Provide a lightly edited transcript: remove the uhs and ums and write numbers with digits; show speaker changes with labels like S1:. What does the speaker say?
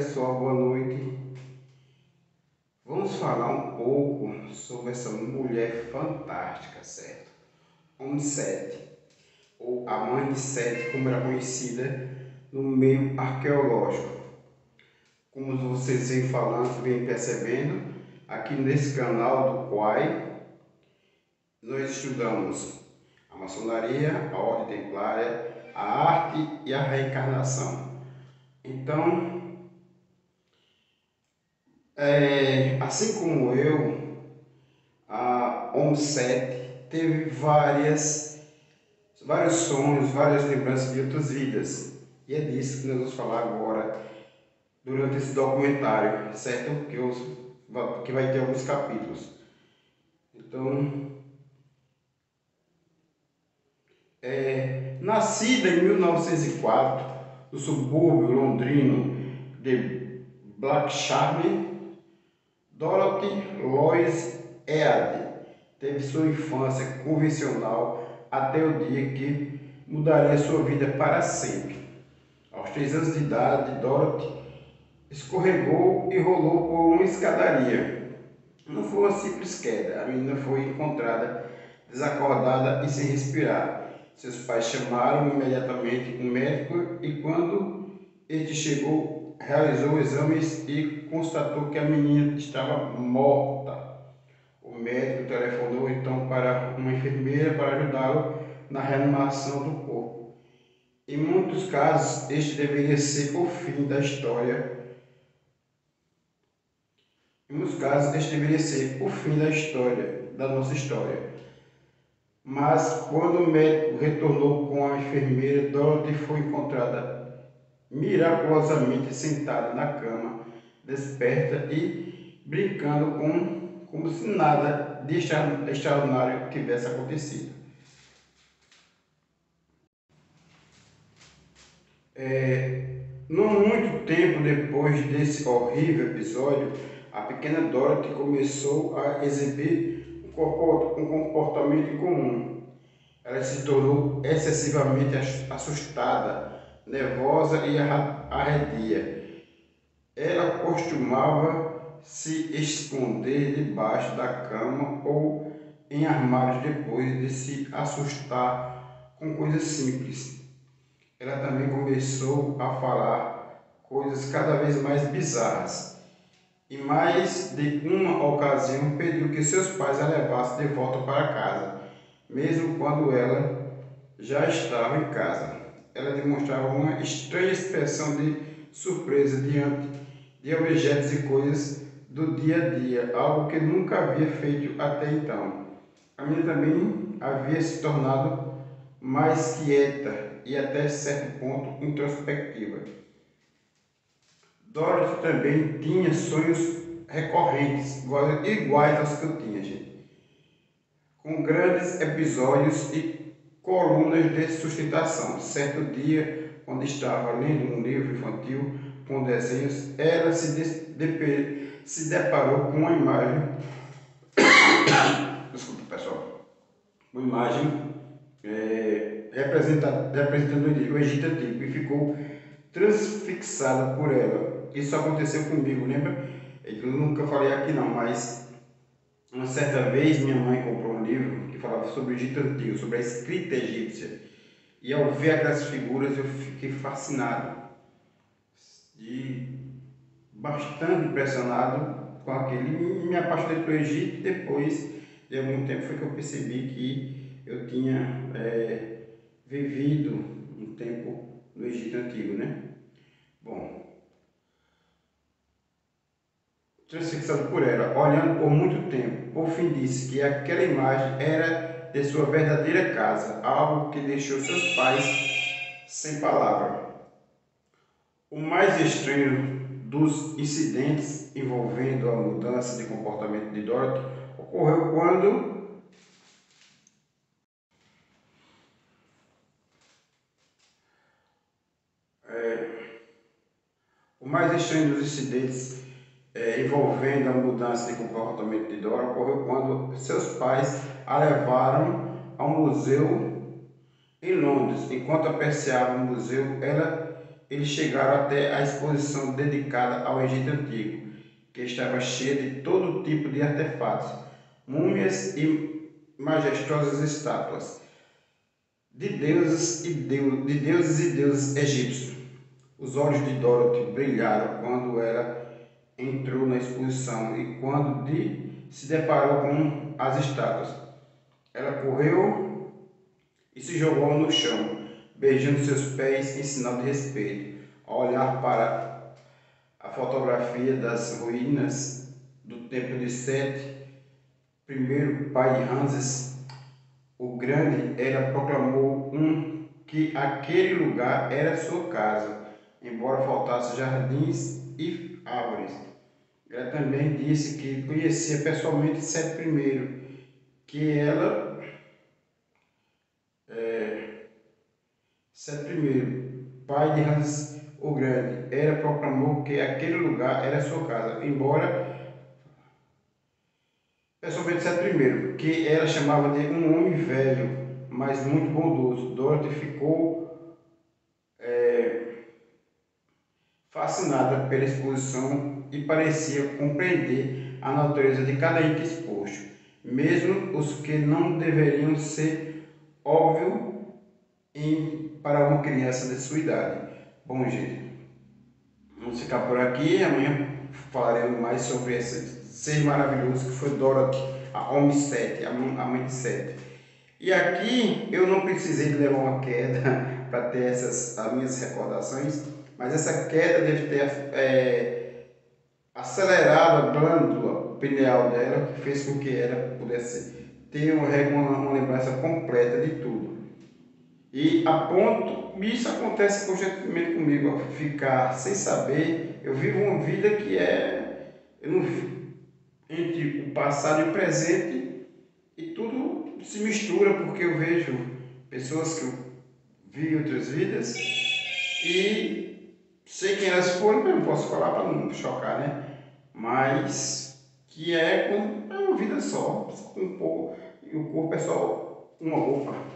S1: pessoal, boa noite. Vamos falar um pouco sobre essa mulher fantástica, certo? Homem Sete, ou a mãe de Sete, como era conhecida no meio arqueológico. Como vocês vêm percebendo, aqui nesse canal do Quai, nós estudamos a maçonaria, a ordem templária, a arte e a reencarnação. Então, assim como eu, a ON7 teve vários sonhos, várias lembranças de outras vidas. E é disso que nós vamos falar agora, durante esse documentário, certo? Que vai ter alguns capítulos. Então, nascida em 1904, no subúrbio londrino de Blackshire, Dorothy Lois Eade teve sua infância convencional até o dia que mudaria sua vida para sempre. Aos 3 anos de idade, Dorothy escorregou e rolou por uma escadaria. Não foi uma simples queda, a menina foi encontrada desacordada e sem respirar. Seus pais chamaram imediatamente um médico e quando este chegou, realizou exames e constatou que a menina estava morta. O médico telefonou então para uma enfermeira para ajudá-lo na reanimação do corpo. Em muitos casos, este deveria ser o fim da história. Da nossa história. Mas quando o médico retornou com a enfermeira, Dorothy foi encontrada miraculosamente sentada na cama, desperta e brincando como se nada de extraordinário tivesse acontecido. Não muito tempo depois desse horrível episódio, a pequena Dorothy começou a exibir um comportamento incomum. Ela se tornou excessivamente assustada, nervosa e arredia. Ela costumava se esconder debaixo da cama ou em armários depois de se assustar com coisas simples. Ela também começou a falar coisas cada vez mais bizarras. E mais de uma ocasião pediu que seus pais a levassem de volta para casa, mesmo quando ela já estava em casa. Ela demonstrava uma estranha expressão de surpresa diante de objetos e coisas do dia a dia, algo que nunca havia feito até então. A menina também havia se tornado mais quieta e até certo ponto introspectiva. Dorothy também tinha sonhos recorrentes, iguais aos que eu tinha, gente, com grandes episódios e colunas de sustentação. Certo dia, quando estava lendo um livro infantil com desenhos, ela se deparou com uma imagem desculpa pessoal, uma imagem representando o Egito Antigo e ficou transfixada por ela. Isso aconteceu comigo, lembra? Eu nunca falei aqui não, mas uma certa vez minha mãe comprou um livro que falava sobre o Egito Antigo, sobre a escrita egípcia. E ao ver aquelas figuras eu fiquei fascinado, bastante impressionado com aquele. Me apaixonei pelo Egito e depois de algum tempo foi que eu percebi que eu tinha vivido um tempo no Egito Antigo, né? Bom, transfixado por ela, olhando por muito tempo, por fim disse que aquela imagem era de sua verdadeira casa, algo que deixou seus pais sem palavra. O mais estranho dos incidentes envolvendo a mudança de comportamento de Dorothy ocorreu quando O mais estranho dos incidentes envolvendo a mudança de comportamento de Dora ocorreu quando seus pais a levaram ao museu em Londres. Enquanto apreciava o museu, ela eles chegaram até a exposição dedicada ao Egito Antigo, que estava cheia de todo tipo de artefatos, múmias e majestosas estátuas de deuses e deuses egípcios. Os olhos de Dorothy brilharam quando ela entrou na exposição e quando se deparou com as estátuas. Ela correu e se jogou no chão, beijando seus pés em sinal de respeito. Ao olhar para a fotografia das ruínas do templo de Sete, primeiro pai Ramsés o Grande, ela proclamou que aquele lugar era sua casa, embora faltasse jardins e árvores. Ela também disse que conhecia pessoalmente Sete I, que ela Sete I, pai de Ramsés o Grande, ela proclamou que aquele lugar era sua casa, embora pessoalmente Sete I, que ela chamava de um homem velho, mas muito bondoso. Dorothy ficou fascinada pela exposição e parecia compreender a natureza de cada item exposto, mesmo os que não deveriam ser óbvios para uma criança de sua idade. Bom, gente, vamos ficar por aqui. Amanhã falaremos mais sobre esse ser maravilhoso que foi Dorothy, a Homem 7, a mãe de Sete. E aqui eu não precisei levar uma queda para ter as minhas recordações, mas essa queda deve ter acelerado a glândula pineal dela, que fez com que ela pudesse ter uma lembrança completa de tudo. E a ponto, isso acontece constantemente comigo, ficar sem saber. Eu vivo uma vida que entre o passado e o presente, e tudo se mistura, porque eu vejo pessoas que eu vi em outras vidas e sei quem elas foram, mas não posso falar para não chocar, né? Mas que é uma vida só, com um pouco, e o corpo é só uma roupa.